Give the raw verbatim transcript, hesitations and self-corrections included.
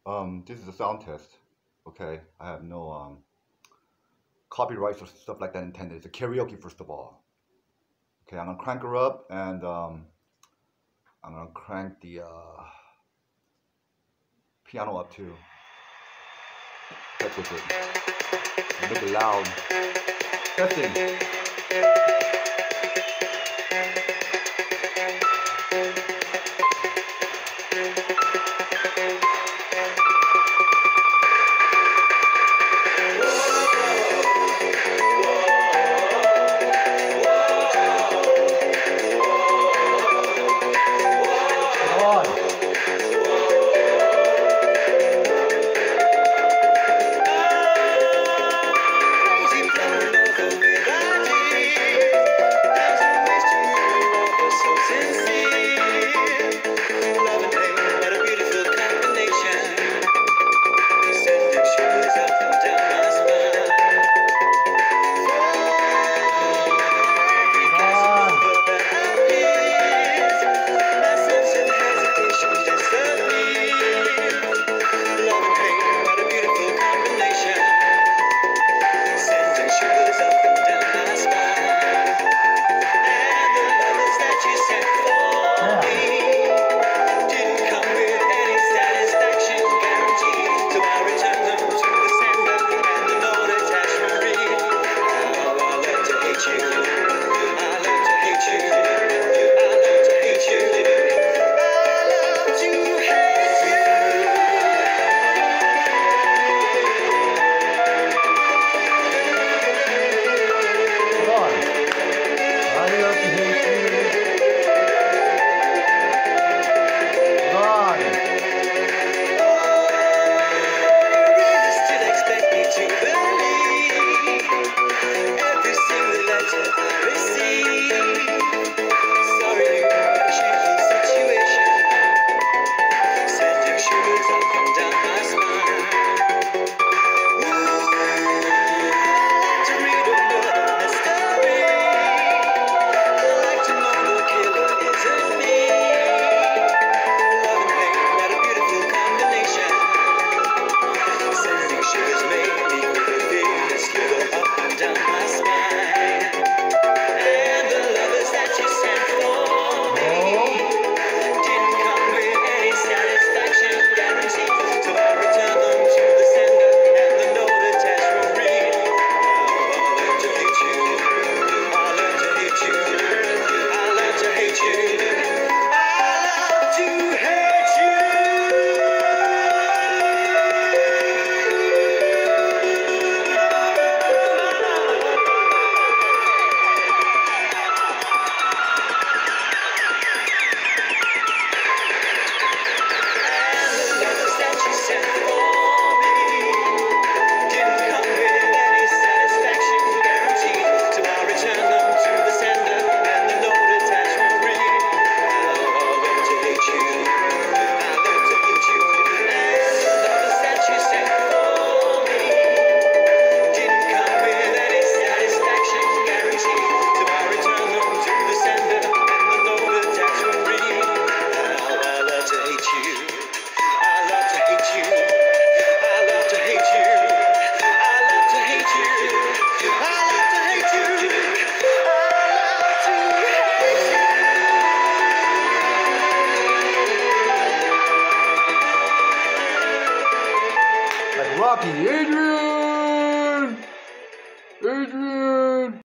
Um, this is a sound test. Okay, I have no um, copyrights or stuff like that intended. It's a karaoke, first of all. Okay, I'm gonna crank her up, and um, I'm gonna crank the uh, piano up too. Check with it. Make it loud. Testing. Rocky, Adrian! Adrian!